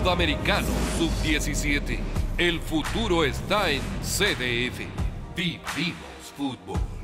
Sudamericano Sub-17. El futuro está en CDF. Vivimos fútbol.